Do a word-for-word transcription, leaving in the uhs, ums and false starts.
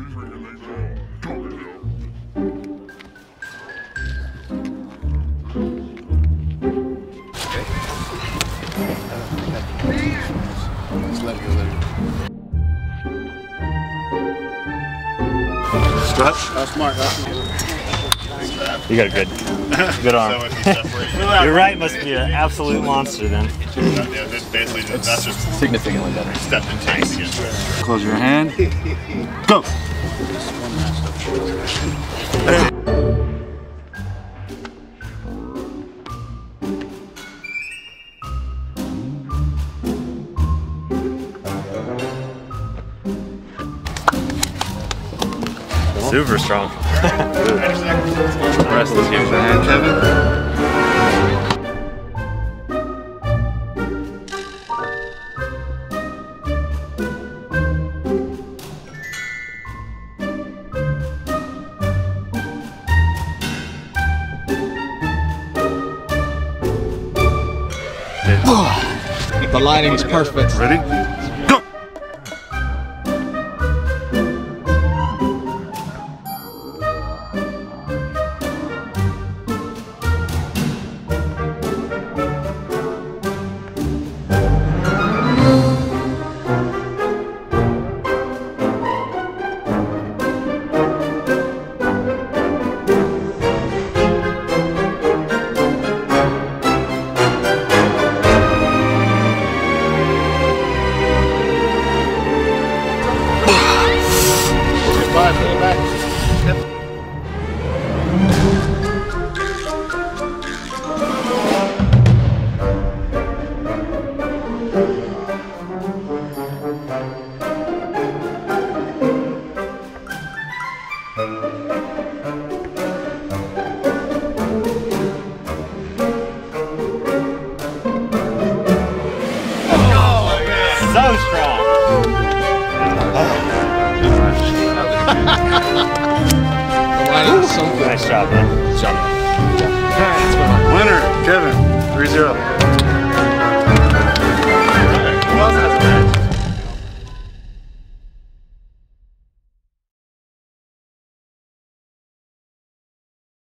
Just let it go, let it go. Strut? That's smart, that's smart. You got a good, good arm. Your right must be an absolute monster then. Yeah, that's basically just, that's just significantly better. Step and take to get there. Close your hand. Go! Super strong. Rest is here. Hand, Kevin. The lighting is perfect. Ready? Go! So strong. So nice job, man. Good job. Winner, Kevin, three zero.